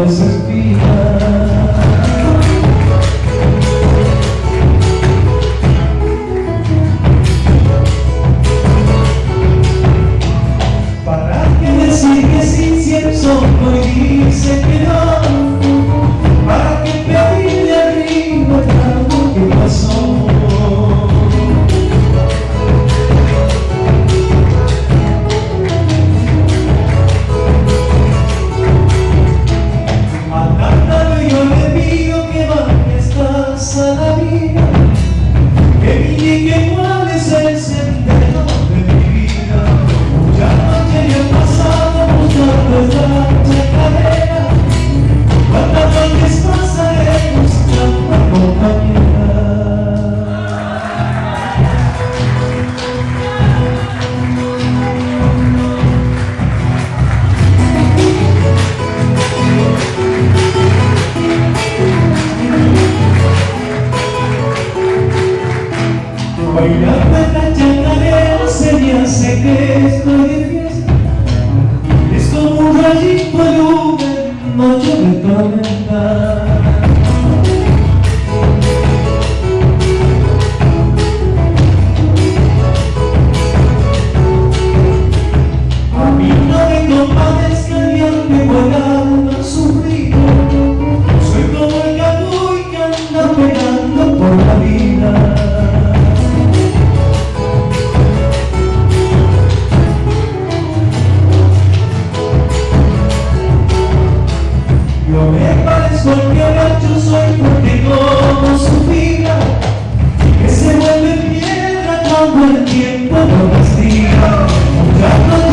desespera. ¿Para qué decir que sí si el sol hoy dice que no? ¿Para qué pedirle arriba algo que pasó? A la vida, que me indique cuál es el sendero de mi vida. Muchas noches yo he pasado buscando esta chacarera, cuántas noches pasaré buscando compañera. Bailando en la chacarera se me hace que estoy de fiesta. Es como un rayito de luna en noche de tormenta. A mí no me compadezca ni aunque vuela no sufrido. Soy como el gato que anda pegando por la vida. Yo me parezco al que gacho soy porque como su vida que se vuelve piedra cuando el tiempo lo castiga.